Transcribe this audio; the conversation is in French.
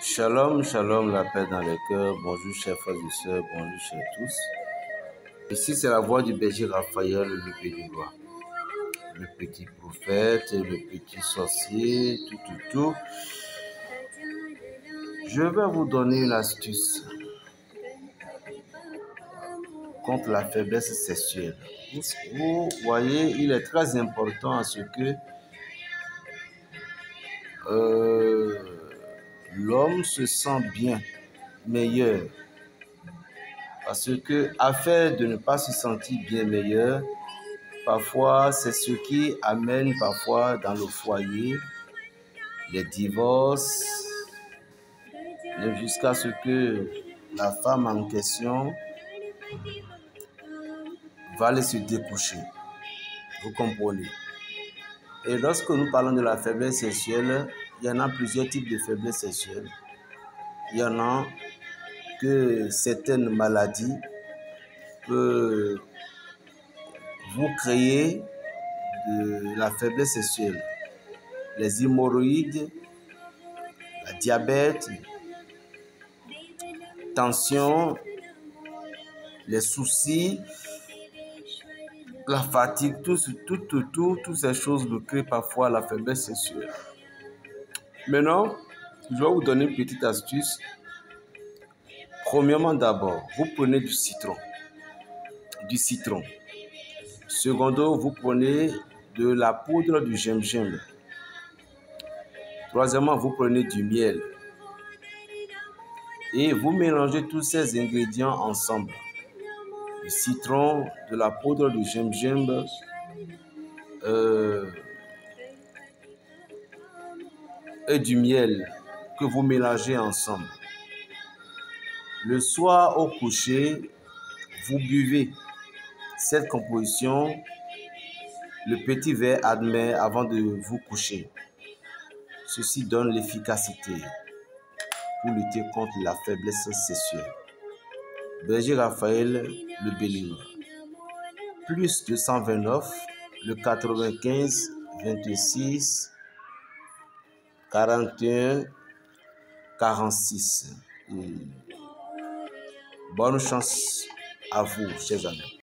Shalom, shalom, la paix dans le cœur. Bonjour, chers frères et sœurs, bonjour, chers tous. Ici, c'est la voix du berger Raphaël, le béninois. Le petit prophète, le petit sorcier, tout. Je vais vous donner une astuce contre la faiblesse sexuelle. Vous voyez, il est très important à ce que l'homme se sent bien, meilleur. Parce que, afin de ne pas se sentir bien meilleur, parfois c'est ce qui amène parfois dans le foyer les divorces, jusqu'à ce que la femme en question va aller se découcher. Vous comprenez? Et lorsque nous parlons de la faiblesse sexuelle, il y en a plusieurs types de faiblesse sexuelle. Il y en a que certaines maladies peuvent vous créer de la faiblesse sexuelle. Les hémorroïdes, le diabète, tension, les soucis, la fatigue, toutes ces choses nous créent parfois la faiblesse sexuelle. Maintenant, je vais vous donner une petite astuce. Premièrement, d'abord, vous prenez du citron. Secondo, vous prenez de la poudre du gingembre. Troisièmement, vous prenez du miel. Et vous mélangez tous ces ingrédients ensemble. Du citron, de la poudre du gingembre, et du miel que vous mélangez ensemble. Le soir au coucher, vous buvez cette composition, le petit verre admet avant de vous coucher. Ceci donne l'efficacité pour lutter contre la faiblesse sexuelle. Berger Raphaël, le béninois. Plus 229, le 95 26 41 46. Bonne chance à vous, chers amis.